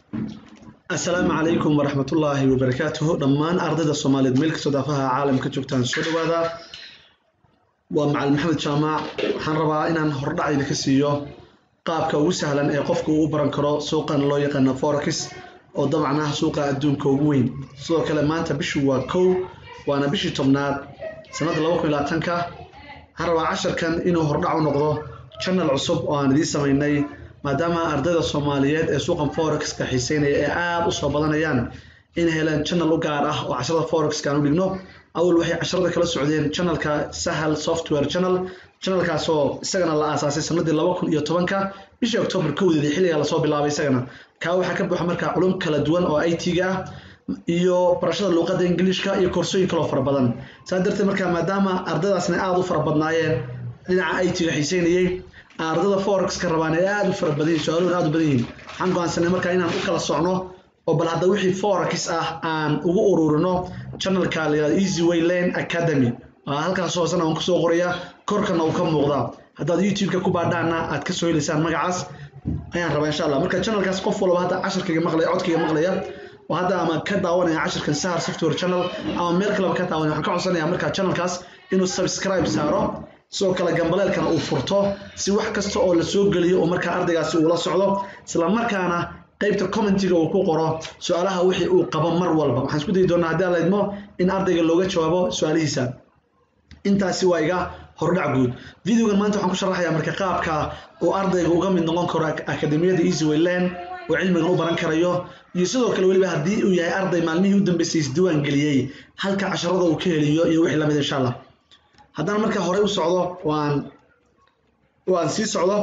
السلام عليكم ورحمة الله وبركاته دمان أرض الصومالية ملك صدفها عالم كتبتان سودو هذا ومع محمد شامع حنربا إن هردع يدكسيو قابك وسهلا يقفك وبرنكرو سوقا لو يقنا فوركس وضمعناه سوق الدون كوين سوق كلمات بشوا كو وأنا بشي تمناد سنة لوك إلى تنكا حنربا 10 كان إنه هردع ونقضه channel عصب وأنا دي سميني maadaama ardayda Soomaaliyeed ee suuqan forex ka xiiseynaya ee aad u soo badanayaan in helaan channel u gaar ah oo casharada forex ka u dhigno awal waxay casharada kala socdeen channelka Sahal Software channelkaas oo isagana la aasaasay sanadii 2010ka bishii October kowdii xilliga la soo bilaabay isagana ka waxa ka buuxa markaa culum kala duwan oo IT-ga iyo barashada luqadda Ingiriiska iyo koorsooyin kale oo fara badan sadarteed markaa maadaama ardaydaasna aad u fara badnaayeen dhinaca IT-ga xiiseynayay ardayda forex ka rabaan ee aad u fara badan su'aalo aad u badan yihiin waxaan go'aansanay markaa inaan u kala socno oo bal hadda wixii forex ah aan ugu ururino channelka la Easy Way Lane Academy halkaas oo sanad aan ku soo qoraya korkana uu ka muuqda haddaad YouTube-ka ku baadhaana aad ka soo helaysaan magacaas ayaan rabaa insha Allah marka channelkaas qof walba hadda casharkayga maqlaya codkayga maqlaya وهذا ama ka daawanaya casharkan Sahal Software channel ama meel kale ka daawanaya waxaan ka codsanayaa marka channelkaas inuu subscribe saaro soo kala gambaleelkana uu furto si wax kasta oo la soo galiyo oo marka ardaygaasi uu la socdo isla markaana qaybta commentiga uu ku qoro su'aalaha wixii uu qabo mar walba waxaan isku dayi doonaa haddii la idmo in ardayga looga jawaabo su'aalihiisa intaasi waa iga hordhac guud videogan maanta waxaan ku sharaxayaa marka qaabka uu ardayga uga mid noqon karo akademiyada Easy Way Lane oo cilmiga u baran karayo iyo sidoo kale waliba haddii uu yahay arday maalmihii u dambeysay isdiiwaan galiyay halka casharada uu ka heliyo iyo wixii la mid insha Allah haddana marka hore u socdo waan sii socdo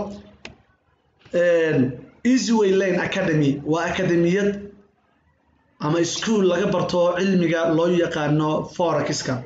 Easy Way Lane Academy waa akademiyad ama school laga barto cilmiga loo yaqaano forex-ka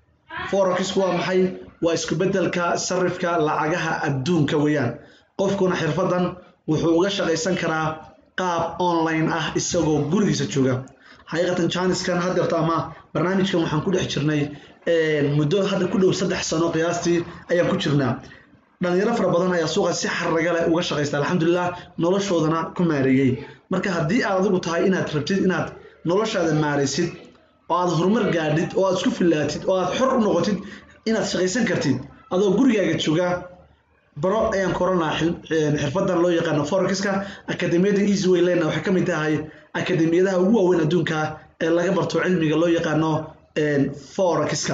waa maxay waa isku bedelka sarifka lacagaha adduunka weeyaan qofkuna xirfadan wuxuu uga shaqaysan karaa qaab online ah isagoo gurigiisa jooga xaqiiqatan channelskan hadda ama barnaamijkan waxaan ku dhex jirnay muddo hadda ku dhow 3 sano qiyaastii ayaan ku jirnaa dhalinyaro fara badan ayaa suuqa si xarraga leh uga shaqaysta alxamdulillah noloshoodana ku maareeyay marka haddii aad adigu tahay inaad rabtid inaad noloshaada maareysid oo aad horumar gaadhid oo aad isku filaatid oo aad xor u noqotid inaad shaqaysan kartid adoo gurigaaga jooga baro ayaan koranaa xirfadan loo yaqaan forex-ka akademiyada Easy Way Lane waxay ka mid tahay akademiyadaha ugu waaweyn adduunka ee laga barto cilmiga loo yaqaano forex-ka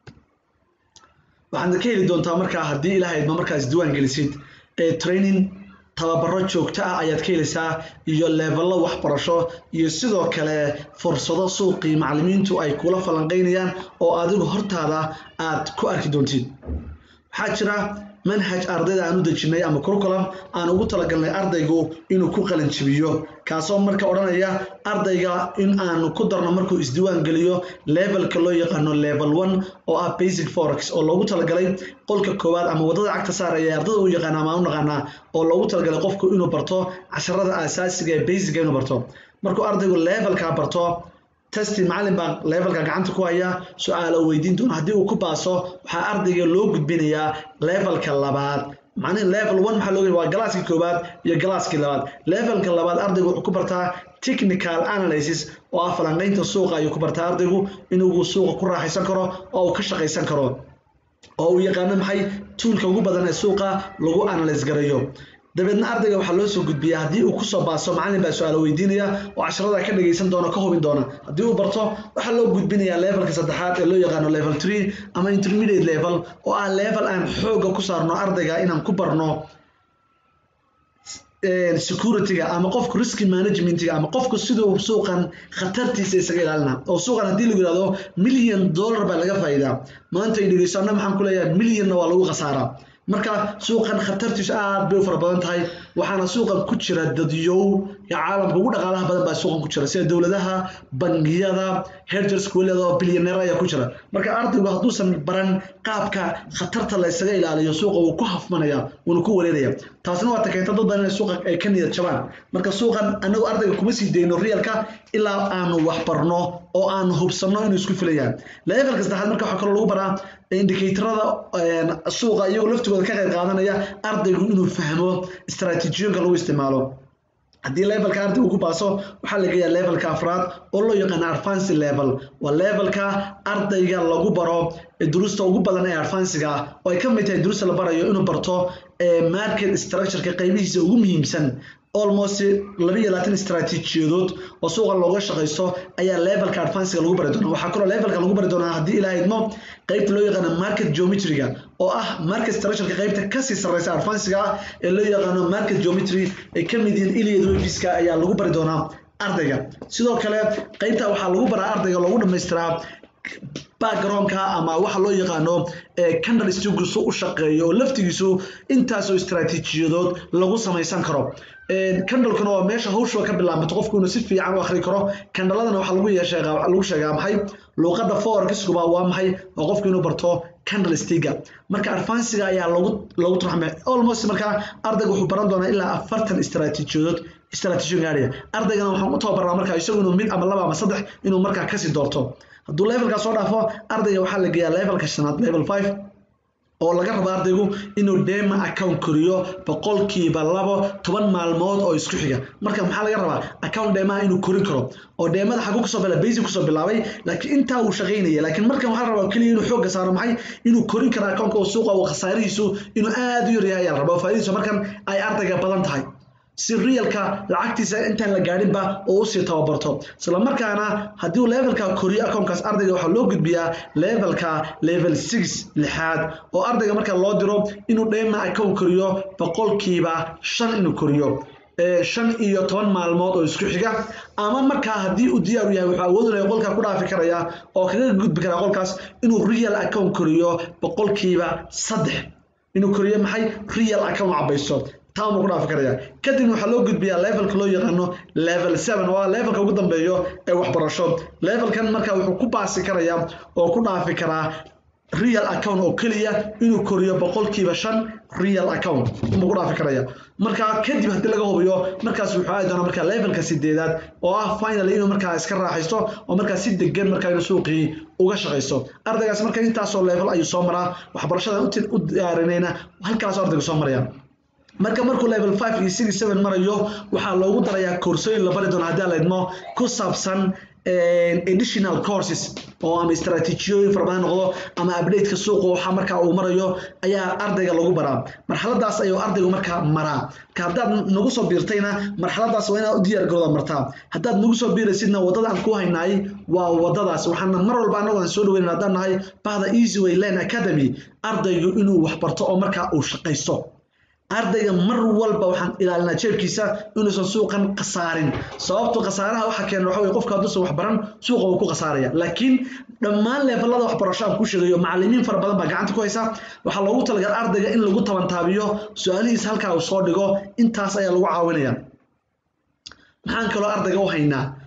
waxaad ka heli doontaa markaa haddii ilaahay ma markaas diiwaan gelisid training tababaro joogto ah ayaad ka helaysaa iyo levello waxbarasho iyo sidoo kale fursado suuqii macallimiintu ay kula falanqeynayaan oo adigu hortaada aad ku arki doontid waxaa jira manhaj ardayda aan u dejinay ama curriculum aan ugu talagalnay ardaygu inuu ku qalin jabiyo kaasoo marka oranaya ardayga in aan ku darno markuu isdiiwaan galiyo levelka loo yaqaano level 1 oo ah basic forex oo loogu talagalay qolka koowaad ama wadada cagta saaraya ardayda u yaqaan ama u naqaana oo loogu talagalay qofku inuu barto casharada aasaasiga ee basic inuu barto markuu ardaygu levelka barto testi macallin baa levelka gacanta ku haya su'aalo weydiin doona haddii uu ku baaso waxa ardayga loo gudbinayaa levelka labaad macnaheedu level 1 waxa loo waa galaaska koobaad iyo galaaska labaad levelka labaad ardaygu wuxuu ku bartaa technical analysis oo ah falanqaynta suuqa ayuu ku bartaa ardaygu inuu suuqa ku raaxaysan karo oo uu ka shaqaysan karo oo uu yaqaan maxay toolka ugu badan ee suuqa lagu analyze gareeyo dabeedna ardayga waxa loo soo gudbiyaa haddii uu ku soo baaso macallin baa su'aalo weydiinaya oo casharada ka dhageysan doona ka hubin doona haddii uu barto waxa loo gudbinayaa levelka saddexaad ee loo yaqaan level 3 ama intermediate level oo ah level aan xooga ku saarno ardayga inaan ku barno security-ga ama qofku risk management-ga ama qofku sidoo suuqan khatartiisa isaga ilaalina oo suuqan haddii lagu yiraahdo $1 million baa laga faa'iidaa maanta ay dhigaysanna maxaan ku leeyahay million waa lagu khasaaraa marka suuqan khatartiisu aad bay u fara badan tahay waxaana suuqan ku jira dadyow caalamka ugu dhaqaalaha badan baa suuqan ku jira sida dawladaha bangiyada hedgers kuleedo billionaire ayaa ku jira marka ardaygu hadduusan baran qaabka khatarta la isaga ilaaliyo suuqa uu ku hafmanaya uu ku wareeraya taasna waa takeenta dad badan suuqa ay ka niyad jabaan marka suuqan anagu ardayga kuma sii deyno realka ilaa aanu wax barno oo aan hubsano inuu isku filayaan levelka saddexaad marka waxa kale lagu baraa indicatorada suuqa iyagoo laftigooda ka qayb qaadanaya ardaygu inuu fahmo istaraatiijiyooyinka lagu isticmaalo haddii levelka ardaygu ku baaso waxaa la geeyaa levelka afraad oo loo yaqaan advanced level waa levelka ardayga lagu baro duruusta ugu badan ee advanced-ga ah oo ay ka mid tahay duruusta la barayo inuu barto market structure-ka qaybihiisa ugu muhiimsan almost 22 istaraatiijiyadood oo suuqa looga shaqeysto ayaa levelka advanced-ga lagu bari doonaa waxaa kaloo levelka lagu bari doonaa haddii ilaahay idmo qaybta loo yaqaan market geometry-ga oo ah market structure-ka qaybta ka sii sarreysa advanced-ga ee loo yaqaan market geometry ay ka mid yihiin Iliad Waves-ka ayaa lagu bari doonaa ardayga sidoo kale qaybta waxaa lagu baraa ardayga lagu dhameystiraa background-ka ama waxa loo yaqaano candlestick-giisu u shaqeeyo oo laftigiisu intaas oo istaraatiijiyadood lagu samaysan karo candle-kuna waa meesha hawshu ka bilaabato qofku inuu si fiican u akhri karo candle-ladana waxa lagu sheegaa maxay luqadda forex-kuba waa maxay oo qofku inuu barto candlestick-ga marka advanced-ga ayaa lagu tarxamay almost marka ardaygu wuxuu baran doonaa ilaa 40 istaraatiijiyo gaariya ardaygana waxaan u tababaraa marka isagu inuu mid ama laba ama saddex inuu marka ka sii doorto hadduu levelka soo dhaafo ardayga waxaa la geeyaa levelka shanaad level 5 oo laga rabo ardaygu inuu demo account koriyo 2% maalmood oo isku xiga marka maxaa laga rabaa account demo inuu korin karo oo deemada xagu ku soo bilaabay basic ku soo bilaabay laakiin inta uu shaqeynayay laakiin markan waxaa rabaa kaliya inuu xoog saaro maxay inuu korin karo account oo suuqa oo khasaarihiisu inuu aad u yar yahay ayaa rabaa faa'iidadiisu markan ay ardayga badan tahay si realka lacagtiisa intaan la gaarinba oo u sii tababarto isla markaana haddii levelka koriyo accountkaas ardayga waxaa loo gudbiyaa levelka level 6 lixaad oo ardayga marka loo diro inuu dheema account koriyo 5% inuu koriyo 15 maalmood oo isku xiga ama marka haddii uu diyaar u yahay wuxuu awood u leeyahay qolka ku dhaafi karaya oo kaga gudbi kara qolkaas inuu real account koriyo 3% inuu koriyo maxay real account cabayso taamo ku dhaafi karaya kadib waxa loo gudbiyaa levelka loo yaqaano level 7 waa levelka ugu dambeeyo ee waxbarasho levelkan marka wuxuu ku baasi karaya oo ku dhaafi karaa real account oo kaliya inuu koriyo 5% real account uu ku dhaafi karaya marka kadib hadii laga hubiyo markaas wuxuu aad doona marka levelka 8aad oo ah finally inuu marka iska raaxaysto oo marka si degan marka inuu suuqii uga shaqeysto ardaygaas marka intaas oo level ayuu soo maraa waxbarashada u diyaarinayna halkaas ardaygu soo maraya markuu level 5 iyo 6 7 marayo waxaa loogu darayaa koorsooyin la bari doono haddii la idmo ku saabsan additional courses oo ama istaraatiijiyooyin fara badan noqdo ama update-ka suuqa waxa marka uu marayo ayaa ardayga lagu baraa marxaladaas ayuu ardaygu marka maraa ka haddaad nagu soo biirtayna marxaladaas waa inaad u diyaar garowda martaa haddaad nagu soo biiraysidna wadada aan ku haynaay waa wadadaas waxaana mar walba anagu aan soo dhaweyn haddaan nahay bahda Easy Way Learn Academy ardaygu inuu wax barto oo marka uu shaqaysto ardayga mar walba waxaan ilaalinaa jeebkiisa inuusan suuqan qasaarin sababtoo qasaaraha waxa keenay waxa weeye qofka hadduu wax baran suuqa uu ku qasaaraya laakiin dhammaan levelada waxbarasho aan ku sheegayo macallimiin fara badan baa gacanta ku haysa waxaa loogu talagalay ardayga in lagu tabantaabiyo su'aalihiisa halka uu soo dhigo intaas ayaa lagu caawinaya maxaan kaloo ardayga u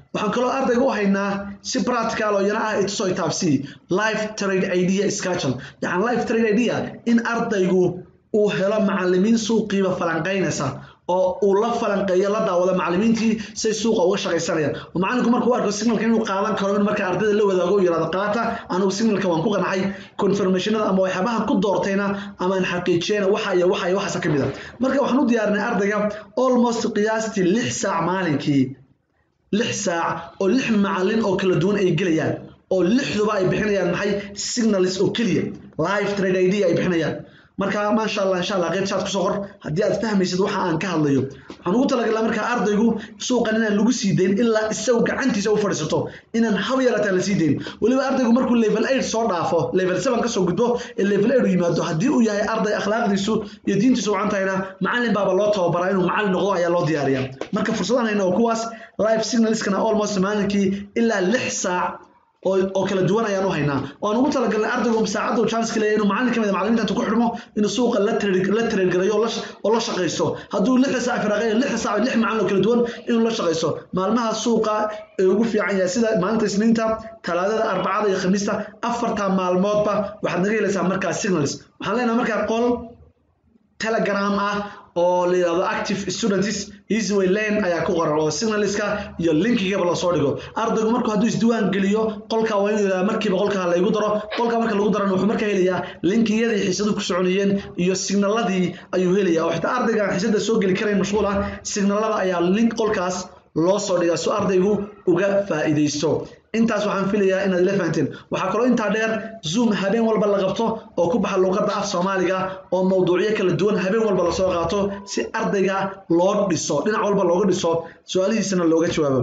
haynaa si practical oo yana ah itusoo taabsi live trade idea schedule yani live trade idea in ardaygu uu helo macallimiin suuqiiba falanqeynaysa oo uu la falanqeeyo la daawado macallimiintii say suuqa uga shaqaysanayaan oo macallinku markuu arko signalka inuu qaadan karo in marka ardayda la wadaago yiraahdo qaata anigu signalka waan ku qanacay confirmationada ama waxyaabaha ku doortayna ama aan xaqiijiyayna waxa ka mid ah marka waxaan u diyaarinay ardayga almost qiyaastii 6 saac maalinkii 6 saac oo 6 macallin oo kala duwan ay gelayaan oo 6duba ay bixinayaan maxay signals oo kaliya live trade idea ay bixinayaan marka ma sha Allah qayb chat ku soo qor hadii aad fahmaysid waxa aan ka hadlayo waxaan ugu talagalay marka ardaygu suuqan inaan lagu sii deyn ilaa isagu gacantiisa u fadhiisato inaan hab yarata la sii deyn waliba ardaygu markuu level 8 soo dhaafo level 7 ka soo gudbo level 8 u yimaado hadii uu yahay arday akhlaaqdiisu iyo diintiisu wacan tahayna macallin baaba loo tababaraa inuu macallin noqdo ayaa loo diyaariyaa marka fursadahan ayna kuwaas live signals kana almost maalinkii ilaa 6 saac oo kala duwan ayaan u haynaa oo aan ugu talagalnay ardaygu saacadu chance kale inuu macallin kamid macallimiinta ku xidhmo inuu suuqa la trade gareeyo oo la shaqeysto hadduu 6 saac firaaqay 6 saac 6 macallin kala duwan inuu la shaqeysto maalmaha suuqa ee ugu fiican yahay sida maalinta Isniinta Talaadada Arbacada iyo Khamiista 4 maalmoodba waxaad naga helaysaa markaa signals waxaan leenahay markaa qol Telegram ah oo la yiraahdo active students Easyway Lane ayaa ku qoran oo signalska iyo linkiga la soo dhigo ardaygu markuu haduu isdiiwaan geliyo qolka waa inuu yiraahdo markiiba qolka la igu daro qolka marka lagu darana wuxuu markaa helayaa linkiyadii xiisadu ku soconayeen iyo signaladii ayuu helayaa oo xitaa ardayga xiisada soo gali karay mashquul ah signalada ayaa link qolkaas loo soo dhigaa soo ardaygu uga faa'iideysto intaas waxaan filayaa inaad la fahanteen waxa kale oo inta dheer Zoom habeen walba la qabto oo ku baxa luqadda af Soomaaliga oo mowduucyo kala duwan habeen walba la soo qaato si ardayga loo dhiso dhinac walba looga dhiso su'aalihiisana looga jawaabo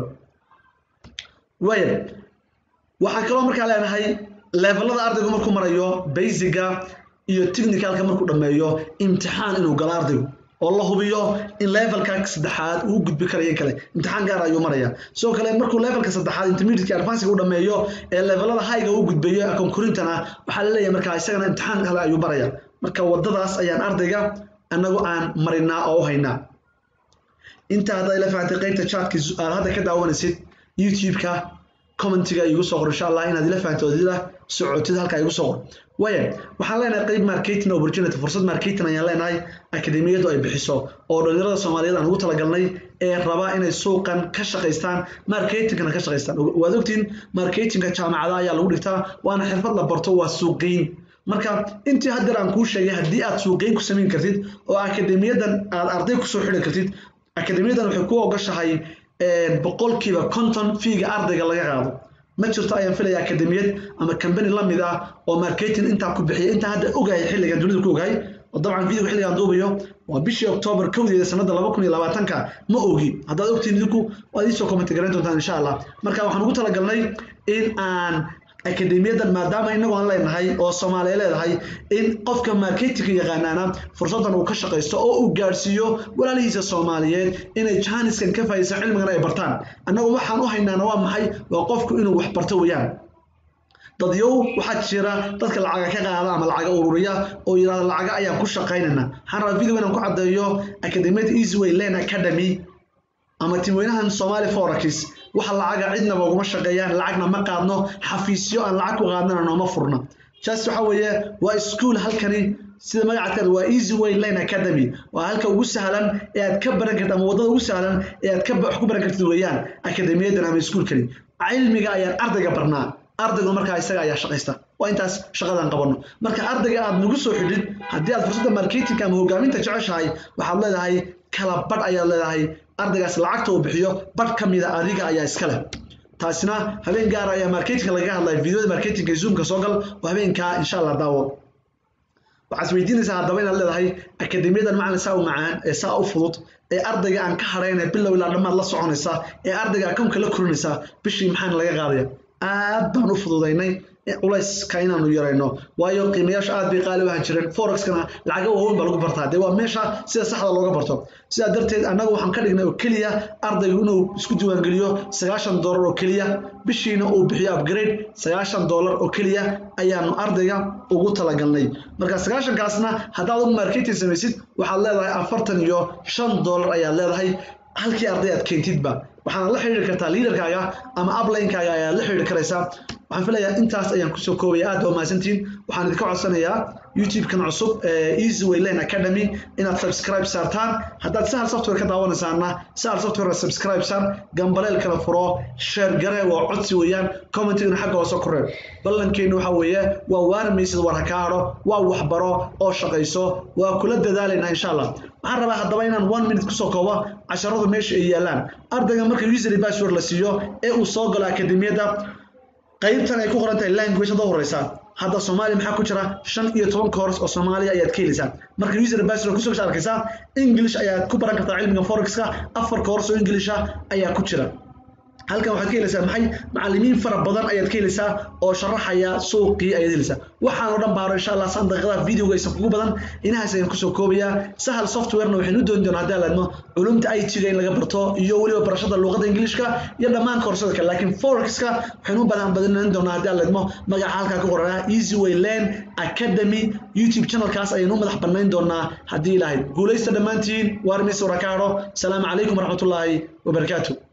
waxa kale oo markaa leenahay levelada ardaygu markuu marayo basiga iyo technicalka markuu dhameeyo imtixaan inuu galo ardaygu oo la hubiyo in levelka saddexaad uu gudbi karayo kale imtixaan gaar ah ayuu maraya soo kale markuu levelka saddexaad intermediate advanced uu dhameeyo ee levelada high uu gudbayo concurrentana waxa la leeyahay marka isagana imtixaan kale ayuu maraya marka wadadaas ayaan ardayga anagu aan marinaa oo haynaa inta hadda la fahamtay qaybta chatka hada ka daawanaysid YouTube-ka commentiga igu soo qor insha Allah inaad la fahanto adila socotid halka igu soo qor waxaan leenahay qayb marketing opportunity fursad marketing ayaan leenahay akademiyadu ay bixiso oo dhalinyarada Soomaaliyeed aan ugu talagalnay ee raba inay suuqan ka shaqeystaan marketingna ka shaqeystaan waad ogtiin marketingka jaamacadaha ayaa lagu dhigtaa waana xirfad la barto waa suuqeyn marka intii hadda aan ku sheegay hadii aad suuqeyn ku sameyn kartid oo akademiyadan aad arday ku soo xidhan kartid akademiyadan waxay ku ogashahay boqolkiiba konton fiiga ardayga laga qaado ma jirto ayaan filayaa akademiyad ama company la mid ah oo marketing inta ku bixiyo inta hadda ogahay xilliga dunida ku ogahay oo dabcan video xilligan duubayo waa bishii October 1 sanada 2020 ma ogi haddaad ogtiin idinku waad isoo comment garan doontaan insha Allah marka waxaan ugu talagalnay in aan akademiyadan maadaama inagu aan leenahay oo Soomaaliyeed leedahay in qofka marketing yaqaanaana fursadan uu ka shaqeysto oo uu gaarsiiyo walaalihiisa Soomaaliyeed inay jaaniskan ka faa'iideysan cilmigan ay bartaan anagu waxaan u haynaana waa maxay waa qofku inuu wax barto weeyaan dadyow waxa jira dadka lacag ka qaada ama lacag ururiya oo yiraahdo lacag ayaan ku shaqeynana waxaan rabaa video inaan ku cadeeyo akademiyada Easyway Lane Academy ama tiimweynahan Somali Forex waxa lacag cidna ugu shaqeeyaan lacagna ma qaadno xafiisyo aan lacag ku qaadnana nooma furna just waxa weeye waa school halkani sida magaceeda waa Easyway Lane Academy waa halka ugu sahlan ee aad ka baran kartid ama wadada ugu sahlan ee aad ka wax ku baran kartid weeyaan akademiyadan ama schoolkani cilmiga ayaan ardayga barnaa ardaygu markaa isaga ayaa shaqeysta waa intaas shaqadan qabano marka ardayga aad nagu soo xidhid hadii aad fursadda marketing ama hogaaminta jeceshahay waxaad leedahay kala bad ayaa leedahay ardaygaas lacagta uu bixiyo bad kamida adiga ayaa iska leh taasina habeen gaar ah ayaa marketing laga hadlay videoda marketing ee Zoom-ka soo gal waa habeenka insha Allah daawo waxaad weydiinaysaa haddaba inaad leedahay akademiyadan macallin saa u macaan ee saa u fudud ee ardayga aan ka hareynay bilow ilaa dhamaad la soconaysa ee ardayga akoonka la korinaysa bishii maxaan laga qaadaya aad baan u fududaynay culayska inaanu yarayno waayo qiimayaasha aad bay qaali u ahaan jireen forex-kana lacag waaweyn baa lagu bartaa dee waa meesha sida saxda looga barto sida darteed anagu waxaan ka dhignay oo kaliya ardaygu inuu isku diiwaan geliyo $90 oo kaliya bishiina uu bixiyo upgrade $90 oo kaliya ayaanu ardayga ugu talagalnay marka 90 kaasna haddaad u marketing samaysid waxaad leedahay $45 ayaad leedahay halkii arday aad keentidba waxaan la xiriiri kartaa leaderkaaga ama upline-kaaga ayaa la xiriiri karaysaa waxaan filayaa intaas ayaan ku soo koobaya aad oo maasantiin waxaan idinka codsanayaa YouTube-kan cusub Easyway Lane Academy inaad subscribe saartaan haddaad sahal software ka daawanaysaana sahal software subscribe saar gambaleel kala furo share gare waa codsi weeyaan commentigana xagga hoose ku reeb ballankeenu waxa weeye waa waarmaysid war hakaaro waa waxbaro oo shaqeyso waa kula dadaalayna insha Allah waxaan rabaa haddaba inaan 1 minute ku soo koobo casharada meesha ay yaalaan ardayga marka user password la siiyo ee uu soo galo akademiyada qaybtan ay ku qoran tahay language hada horeysa hadda Soomaali maxaa ku jira 15 course oo Soomaali ayaad ka helaysaa marka user password ku soo arkaysaa English ayaad ku baran kartaa cilmiga forex-ka 4 course oo English ah ayaa ku jira halkan waxaad ka helaysaa maxay macallimiin fara badan ayaad ka helaysaa oo sharaxaya suuqii ayaad helaysaa waxaan oo dhan baaro insha Allah san daqiiqada videoga aysan kugu badan inahaas ayaan ku soo koobaya sahal software-na waxaynu doon doonaa hadda laadmo culumta IT-ga in laga barto iyo waliba barashada luqadda Englishka iyo dhammaan koorsada kale laakiin forex-ka waxaynu badan doonaa hadda laadmo magaca halka ku qoran Easyway Lane Academy YouTube channel-kaas ayaynu madax banayn doonaa hadii ilaahay guuleysta dhamaantiin waarmis warakaaro salaamu calaykum warahmatullaahi wabarakatuh